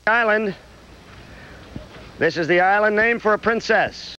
Island. This is the island name for a princess.